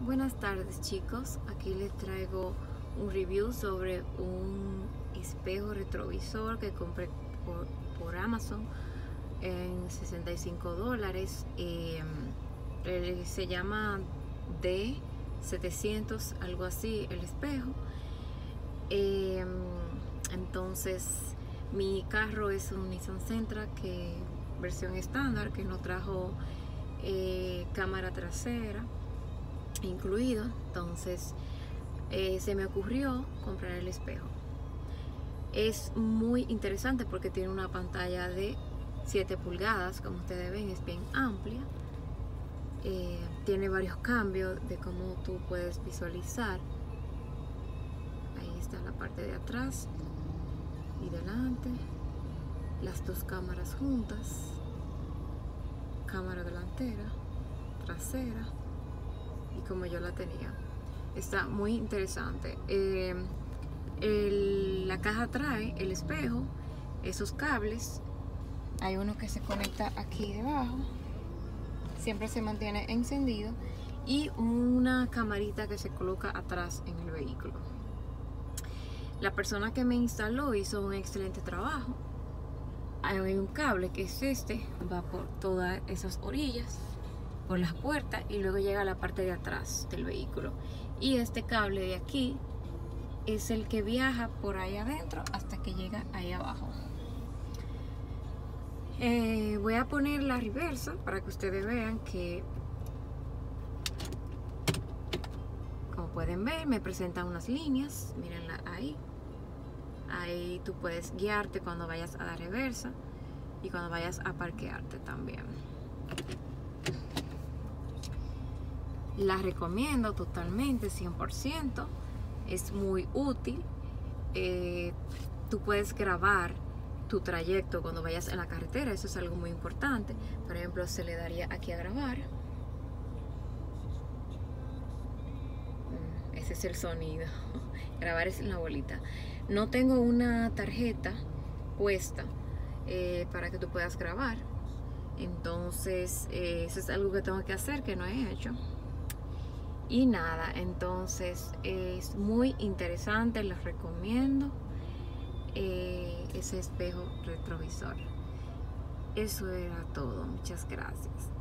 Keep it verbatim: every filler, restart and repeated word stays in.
Buenas tardes, chicos, aquí les traigo un review sobre un espejo retrovisor que compré por, por Amazon en sesenta y cinco dólares. Eh, eh, se llama D setecientos, algo así, el espejo. Eh, entonces mi carro es un Nissan Sentra, que versión estándar, que no trajo eh, cámara trasera incluido. Entonces eh, se me ocurrió comprar el espejo. Es muy interesante porque tiene una pantalla de siete pulgadas, como ustedes ven, es bien amplia. Eh, tiene varios cambios de cómo tú puedes visualizar. Ahí está la parte de atrás y delante, las dos cámaras juntas, cámara delantera, trasera, y como yo la tenía. Está muy interesante. Eh, el, la caja trae el espejo, esos cables. Hay uno que se conecta aquí debajo, siempre se mantiene encendido, y una camarita que se coloca atrás en el vehículo. La persona que me instaló hizo un excelente trabajo. Hay un cable que es este, va por todas esas orillas, por las puertas, y luego llega a la parte de atrás del vehículo. Y este cable de aquí es el que viaja por ahí adentro hasta que llega ahí abajo. Eh, voy a poner la reversa para que ustedes vean que, como pueden ver, me presentan unas líneas. Mírenla ahí. Ahí tú puedes guiarte cuando vayas a la reversa y cuando vayas a parquearte también. La recomiendo totalmente, cien por ciento. Es muy útil. Eh, tú puedes grabar tu trayecto cuando vayas en la carretera. Eso es algo muy importante. Por ejemplo, se le daría aquí a grabar. Ese es el sonido. Grabar es en la bolita. No tengo una tarjeta puesta eh, para que tú puedas grabar. Entonces, eh, eso es algo que tengo que hacer, que no he hecho. Y nada, entonces es muy interesante, les recomiendo eh, ese espejo retrovisor. Eso era todo, muchas gracias.